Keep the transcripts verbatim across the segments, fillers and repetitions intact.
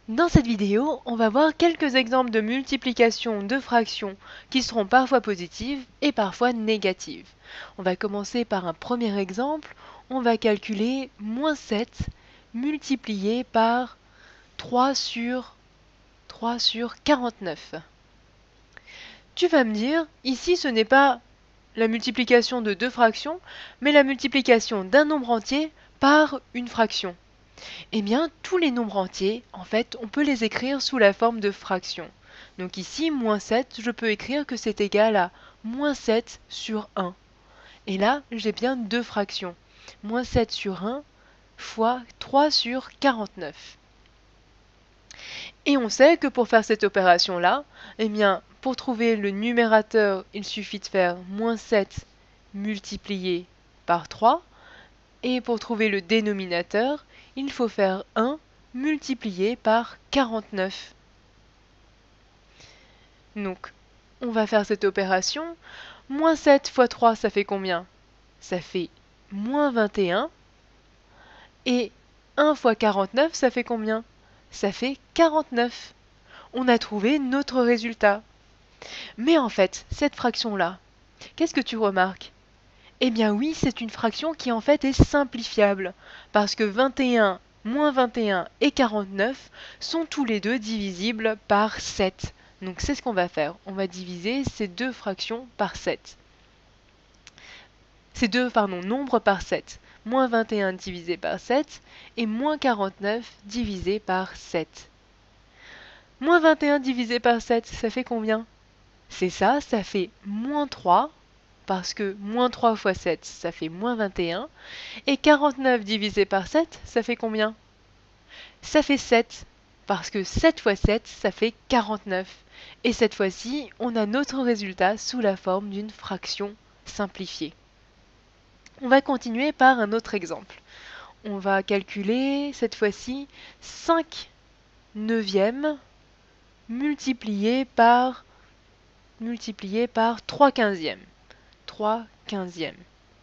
Dans cette vidéo, on va voir quelques exemples de multiplication de fractions qui seront parfois positives et parfois négatives. On va commencer par un premier exemple. On va calculer moins sept multiplié par trois sur, trois sur quarante-neuf. Tu vas me dire, ici ce n'est pas la multiplication de deux fractions, mais la multiplication d'un nombre entier par une fraction. Eh bien, tous les nombres entiers, en fait, on peut les écrire sous la forme de fractions. Donc ici, moins sept, je peux écrire que c'est égal à moins sept sur un. Et là, j'ai bien deux fractions. Moins sept sur un fois trois sur quarante-neuf. Et on sait que pour faire cette opération-là, eh bien, pour trouver le numérateur, il suffit de faire moins sept multiplié par trois. Et pour trouver le dénominateur, il faut faire un multiplié par quarante-neuf. Donc, on va faire cette opération. Moins sept fois trois, ça fait combien? Ça fait moins vingt et un. Et un fois quarante-neuf, ça fait combien? Ça fait quarante-neuf. On a trouvé notre résultat. Mais en fait, cette fraction-là, qu'est-ce que tu remarques? Eh bien oui, c'est une fraction qui en fait est simplifiable, parce que vingt et un, moins vingt et un et quarante-neuf sont tous les deux divisibles par sept. Donc c'est ce qu'on va faire, on va diviser ces deux fractions par sept. Ces deux, pardon, nombres par sept. Moins vingt et un divisé par sept et moins quarante-neuf divisé par sept. Moins vingt et un divisé par sept, ça fait combien? C'est ça, ça fait moins trois, parce que moins trois fois sept, ça fait moins vingt et un. Et quarante-neuf divisé par sept, ça fait combien? Ça fait sept, parce que sept fois sept, ça fait quarante-neuf. Et cette fois-ci, on a notre résultat sous la forme d'une fraction simplifiée. On va continuer par un autre exemple. On va calculer, cette fois-ci, cinq neuvièmes multiplié par, multiplié par trois quinzièmes. trois quinzièmes.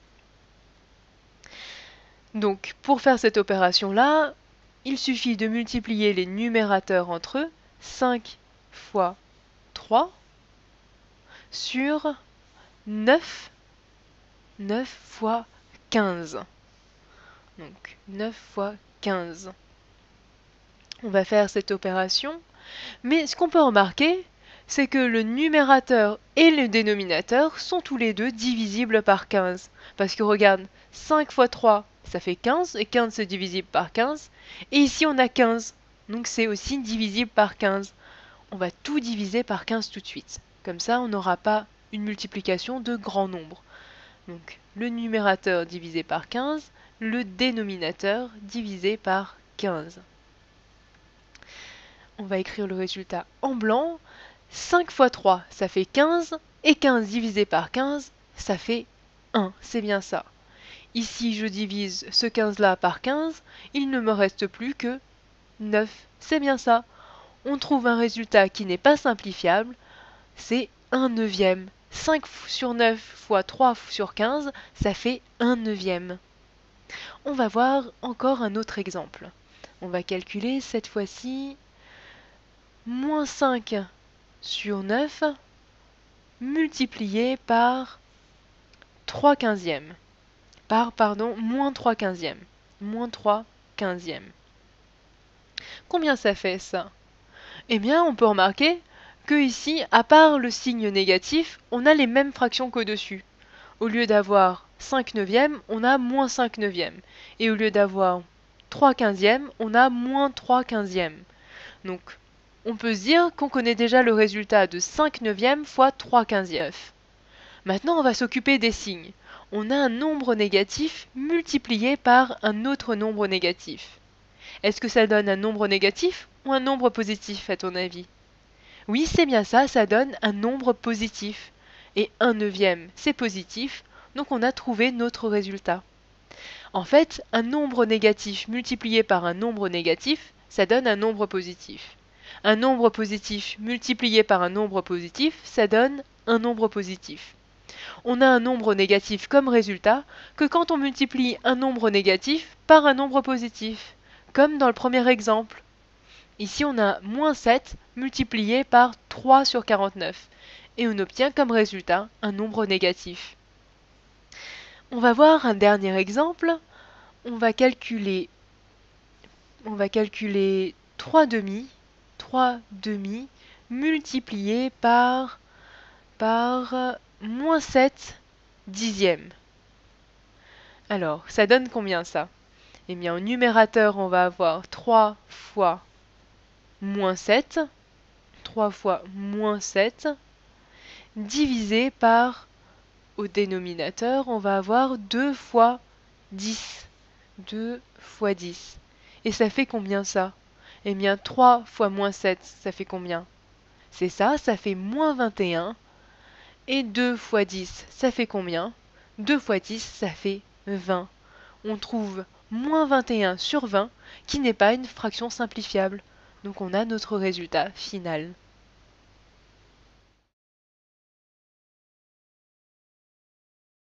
Donc, pour faire cette opération-là, il suffit de multiplier les numérateurs entre eux, cinq fois trois, sur neuf, neuf fois quinze. Donc, neuf fois quinze. On va faire cette opération, mais ce qu'on peut remarquer, c'est que le numérateur et le dénominateur sont tous les deux divisibles par quinze. Parce que regarde, cinq fois trois, ça fait quinze, et quinze c'est divisible par quinze. Et ici on a quinze, donc c'est aussi divisible par quinze. On va tout diviser par quinze tout de suite. Comme ça, on n'aura pas une multiplication de grands nombres. Donc le numérateur divisé par quinze, le dénominateur divisé par quinze. On va écrire le résultat en blanc. cinq fois trois, ça fait quinze, et quinze divisé par quinze, ça fait un, c'est bien ça. Ici, je divise ce quinze-là par quinze, il ne me reste plus que neuf, c'est bien ça. On trouve un résultat qui n'est pas simplifiable, c'est un neuvième. cinq sur neuf fois trois sur quinze, ça fait un neuvième. On va voir encore un autre exemple. On va calculer cette fois-ci moins cinq sur neuf multiplié par trois quinzièmes. Par, pardon, moins trois quinzièmes. Moins trois quinzièmes. Combien ça fait ça? Eh bien, on peut remarquer que ici, à part le signe négatif, on a les mêmes fractions qu'au-dessus. Au lieu d'avoir cinq neuvièmes, on a moins cinq neuvièmes. Et au lieu d'avoir trois quinzièmes, on a moins trois quinzièmes. Donc, on peut se dire qu'on connaît déjà le résultat de cinq neuvièmes fois trois quinzièmes. Maintenant, on va s'occuper des signes. On a un nombre négatif multiplié par un autre nombre négatif. Est-ce que ça donne un nombre négatif ou un nombre positif, à ton avis? Oui, c'est bien ça, ça donne un nombre positif. Et un neuvième, c'est positif, donc on a trouvé notre résultat. En fait, un nombre négatif multiplié par un nombre négatif, ça donne un nombre positif. Un nombre positif multiplié par un nombre positif, ça donne un nombre positif. On a un nombre négatif comme résultat que quand on multiplie un nombre négatif par un nombre positif, comme dans le premier exemple. Ici, on a moins sept multiplié par trois sur quarante-neuf. Et on obtient comme résultat un nombre négatif. On va voir un dernier exemple. On va calculer, on va calculer trois demi, trois demi multiplié par, par moins sept dixièmes. Alors, ça donne combien ça? Eh bien, au numérateur, on va avoir trois fois moins sept, trois fois moins sept, divisé par, au dénominateur, on va avoir deux fois dix. deux fois dix. Et ça fait combien ça? Eh bien, trois fois moins sept, ça fait combien? C'est ça, ça fait moins vingt et un. Et deux fois dix, ça fait combien? deux fois dix, ça fait vingt. On trouve moins vingt et un sur vingt, qui n'est pas une fraction simplifiable. Donc on a notre résultat final.